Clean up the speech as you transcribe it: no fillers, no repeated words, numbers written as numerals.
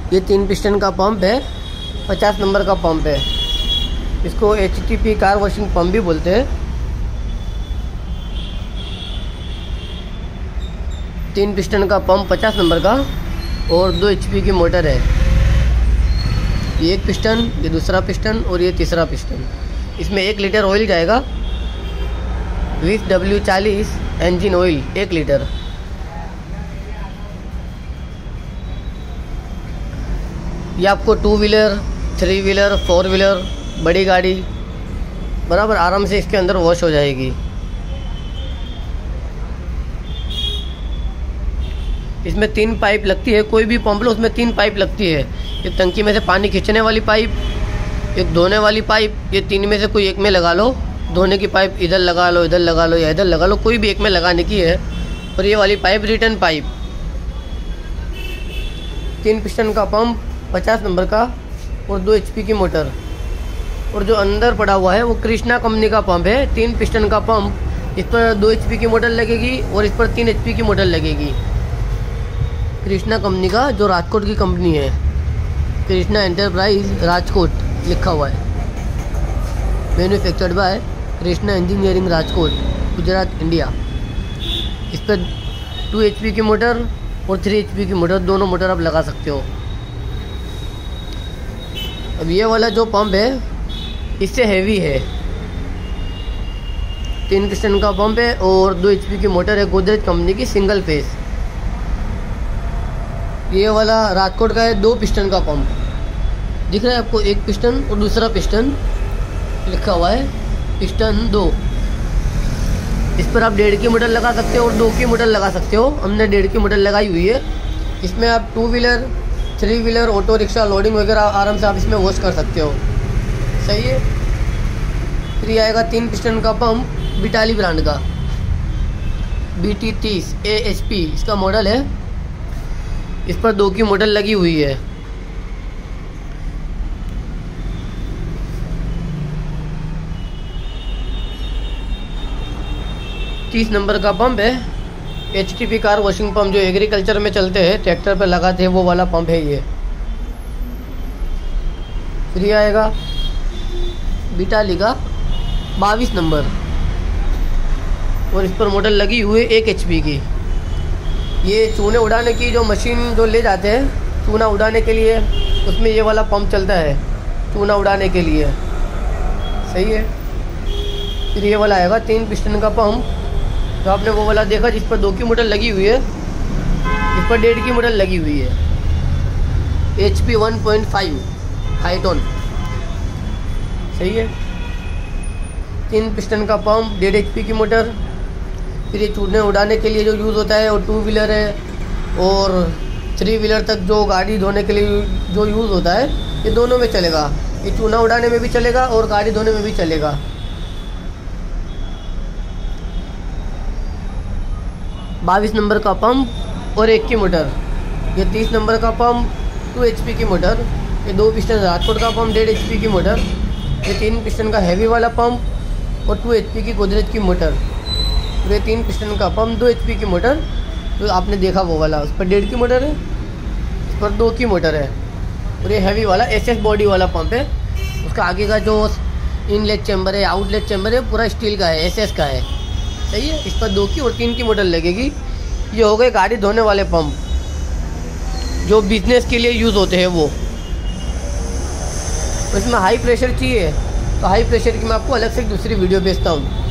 ये 3 पिस्टन का पंप है, 50 नंबर का पंप है। इसको HTP कार वॉशिंग पंप भी बोलते हैं। 3 पिस्टन का पंप 50 नंबर का और 2 HP की मोटर है। ये एक पिस्टन, ये दूसरा पिस्टन और ये तीसरा पिस्टन। इसमें 1 लीटर ऑयल जाएगा, 20W40 इंजन ऑयल 1 लीटर। ये आपको 2 व्हीलर, 3 व्हीलर, 4 व्हीलर, बड़ी गाड़ी बराबर आराम से इसके अंदर वॉश हो जाएगी। इसमें 3 पाइप लगती है, कोई भी पंप लो उसमें 3 पाइप लगती है। एक टंकी में से पानी खींचने वाली पाइप, एक धोने वाली पाइप, ये 3 में से कोई एक में लगा लो। धोने की पाइप इधर लगा लो, इधर लगा लो या इधर लगा लो, कोई भी एक में लगाने की है। और ये वाली पाइप रिटर्न पाइप। 3 पिस्टन का पंप 50 नंबर का और 2 HP की मोटर। और जो अंदर पड़ा हुआ है वो कृष्णा कंपनी का पंप है, 3 पिस्टन का पंप। इस पर 2 HP की मोटर लगेगी और इस पर 3 HP की मोटर लगेगी। कृष्णा कंपनी का, जो राजकोट की कंपनी है, कृष्णा एंटरप्राइज राजकोट लिखा हुआ है। Manufactured by Krishna engineering Rajkot, Gujarat, India. इस पर 2 HP की मोटर और 3 HP की मोटर, दोनों मोटर आप लगा सकते हो। अब ये वाला जो पंप है इससे हैवी है, 3 पिस्टन का पंप है और 2 HP की मोटर है, गोदरेज कंपनी की सिंगल फेस। ये वाला राजकोट का है, 2 पिस्टन का पंप। दिख रहा है आपको, 1 पिस्टन और दूसरा पिस्टन लिखा हुआ है, पिस्टन 2। इस पर आप 1.5 की मोटर लगा सकते हो और 2 की मोटर लगा सकते हो। हमने 1.5 की मोटर लगाई हुई है। इसमें आप 2 wheeler, 3 wheeler, auto rickshaw, loading वगैरह आराम से आप इसमें वॉश कर सकते हो। सही है। फिर ये आएगा 3 पिस्टन का पंप, बिटाली ब्रांड का, BT30 AHP इसका मॉडल है। इस पर 2 की मोटर लगी हुई है। तीस नंबर का पंप है, HTP कार वॉशिंग पंप, जो एग्रीकल्चर में चलते हैं, ट्रैक्टर पर लगाते हैं, वो वाला पंप है ये। फिर ये आएगा बिटाली का 22 नंबर और इस पर मोटर लगी हुई है 1 HP की। ये चूने उड़ाने की जो मशीन जो ले जाते हैं चूना उड़ाने के लिए, उसमें ये वाला पंप चलता है चूना उड़ाने के लिए। सही है। फिर ये वाला आएगा 3 पिस्टन का पंप, तो आपने वो वाला देखा जिस पर 2 की मोटर लगी हुई है, इस पर 1.5 की मोटर लगी हुई है। HP 1.5 high tone. सही है। 3 पिस्टन का पंप, 1.5 HP की मोटर। फिर ये चूने उड़ाने के लिए जो यूज़ होता है, और 2 व्हीलर है और 3 व्हीलर तक जो गाड़ी धोने के लिए जो यूज़ होता है, ये दोनों में चलेगा। ये चूना उड़ाने में भी चलेगा और गाड़ी धोने में भी चलेगा। 22 नंबर का पंप और 1 की मोटर। ये 30 नंबर का पंप, 2 HP की मोटर। ये 2 पिस्टन राजकोट का पंप, 1.5 HP की मोटर। ये 3 पिस्टन का हैवी वाला पंप और 2 HP की गोदरेज की मोटर। ये 3 पिस्टन का पंप, 2 HP की मोटर, तो आपने देखा वो वाला, उस पर 1.5 की मोटर है, उस पर 2 की मोटर है। और ये हैवी वाला SS बॉडी वाला पंप है। उसका आगे का जो इनलेट चैम्बर है, आउटलेट चैम्बर है, पूरा स्टील का है, SS का है। सही है। इस पर 2 की और 3 की मोटर लगेगी। ये हो गए गाड़ी धोने वाले पंप, जो बिजनेस के लिए यूज़ होते हैं वो। तो इसमें हाई प्रेशर चाहिए, तो हाई प्रेशर की मैं आपको अलग से दूसरी वीडियो भेजता हूँ।